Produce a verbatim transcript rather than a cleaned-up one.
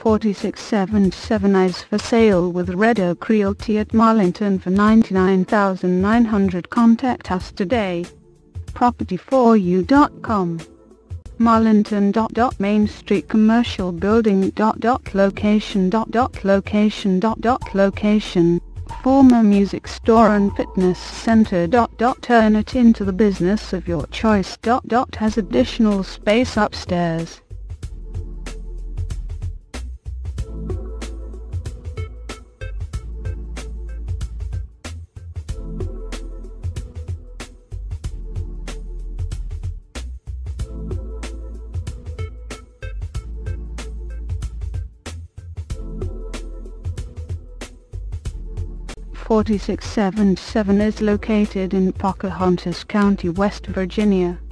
forty-six seventy-seven is for sale with Red Oak Realty at Marlinton for ninety-nine thousand nine hundred. Contact us today. property for you dot com. Marlinton. Main Street Commercial Building. Location. Location. Location. Former music store and fitness center. Turn it into the business of your choice. Has additional space upstairs. forty-six seventy-seven is located in Pocahontas County, West Virginia.